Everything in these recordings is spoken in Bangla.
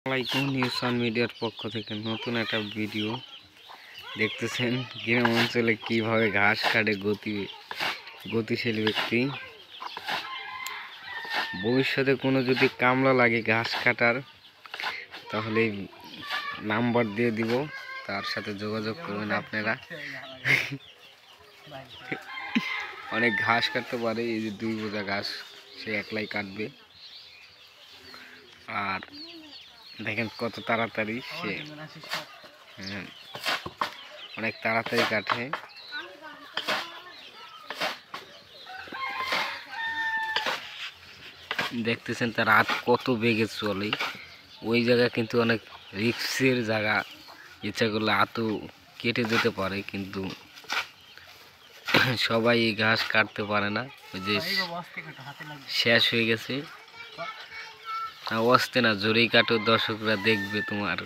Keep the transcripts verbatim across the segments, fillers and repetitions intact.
আসসালামাইকুম নিউজ অন মিডিয়ার পক্ষ থেকে নতুন একটা ভিডিও দেখতেছেন। গ্রাম অঞ্চলে কিভাবে ঘাস কাটে গতি গতিশীল ব্যক্তি। ভবিষ্যতে কোনো যদি কামলা লাগে ঘাস কাটার তাহলে নাম্বার দিয়ে দিব, তার সাথে যোগাযোগ করবেন আপনারা। অনেক ঘাস কাটতে পারে, এই যে দুই বোঝা ঘাস সে একলাই কাটবে। আর দেখেন কত তাড়াতাড়ি সে হ্যাঁ অনেক তাড়াতাড়ি কাটে। দেখতেছেন তার হাত কত বেগে চলে। ওই জায়গা কিন্তু অনেক রিক্সের জায়গা, ইচ্ছা করলে হাতও কেটে যেতে পারে, কিন্তু সবাই এই ঘাস কাটতে পারে না। ওই যে শেষ হয়ে গেছে, অস্তে না জোরেই কাটো, দর্শকরা দেখবে তোমার।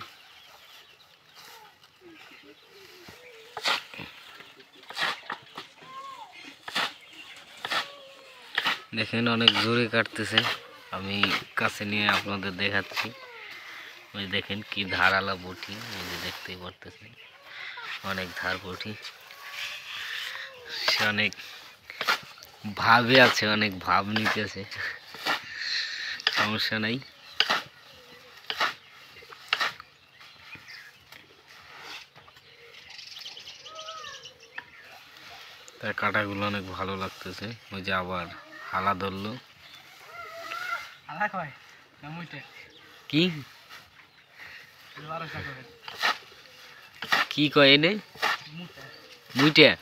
দেখেন অনেক জোরে কাটতেছে, আমি কাছে নিয়ে আপনাদের দেখাচ্ছি। ওই দেখেন কি ধারালা বটি, এই যে দেখতেই পারতেছেন অনেক ধার বটি। সে অনেক ভাবে আছে, অনেক ভাব নিতেছে, সমস্যা নাই। তার কাটাগুলো অনেক ভালো লাগতেছে। ওই যে আবার হালা ধরলো, কি কি কয় এনে মুইটা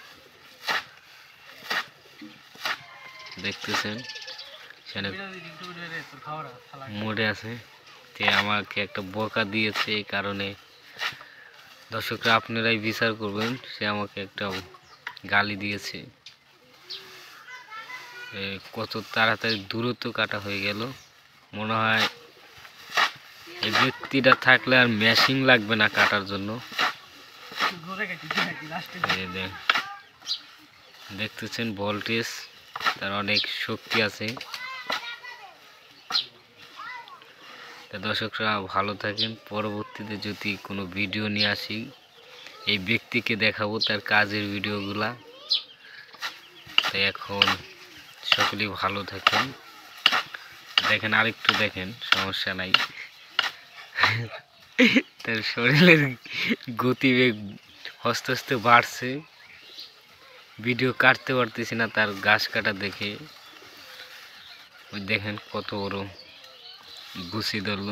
দেখতেছেন সেখানে মোড়ে আছে। তে আমাকে একটা বোকা দিয়েছে, এই কারণে দর্শকরা আপনারাই বিচার করবেন। সে আমাকে একটা গালি দিয়েছে। কত তাড়াতাড়ি দূরত্ব কাটা হয়ে গেল। মনে হয় এই ব্যক্তিটা থাকলে আর মেশিন লাগবে না কাটার জন্য। দেখতেছেন ভোল্টেজ তার অনেক শক্তি আছে। দর্শকরা ভালো থাকেন। পরবর্তীতে যদি কোনো ভিডিও নিয়ে আসি, এই ব্যক্তিকে দেখাবো তার কাজের ভিডিওগুলা। তাই এখন সকলেই ভালো থাকেন। দেখেন আরেকটু দেখেন, সমস্যা নাই। তার শরীরের গতিবেগ আস্তে আস্তে বাড়ছে। ভিডিও কাটতে পারতেছি না তার ঘাস কাটা দেখে। ওই দেখেন কত বড় গুছি ধরলো।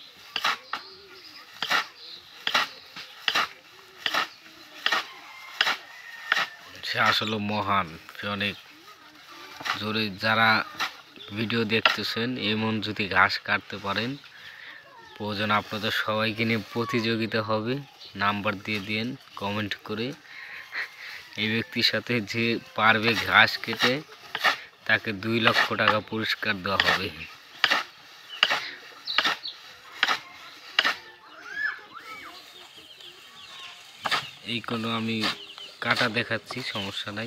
সে আসলে মহান, সে অনেক জোরে। যারা ভিডিও দেখতেছেন এমন যদি ঘাস কাটতে পারেন, প্রয়োজন আপনাদের সবাইকে নিয়ে প্রতিযোগিতা হবে। নাম্বার দিয়ে দিন কমেন্ট করে। এই ব্যক্তির সাথে যে পারবে ঘাস কেটে, তাকে দুই লক্ষ টাকা পুরস্কার দেওয়া হবে। এই কোনো আমি কাটা দেখাচ্ছি, সমস্যা নাই।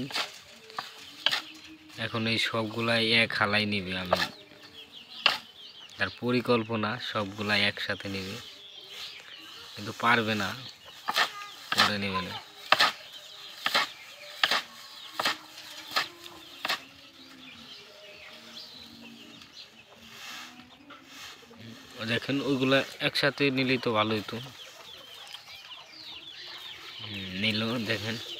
এখন এই সবগুলাই এক হালাই নিবে, আমি তার পরিকল্পনা সবগুলাই একসাথে নিবে, কিন্তু পারবে না, পরে নেবে না। দেখেন ওইগুলা একসাথে নিলেই তো ভালোই তো নিল। দেখেন